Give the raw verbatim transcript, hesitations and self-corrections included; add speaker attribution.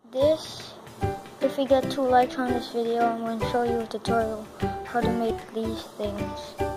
Speaker 1: This, if we get two likes on this video, I'm going to show you a tutorial how to make these things.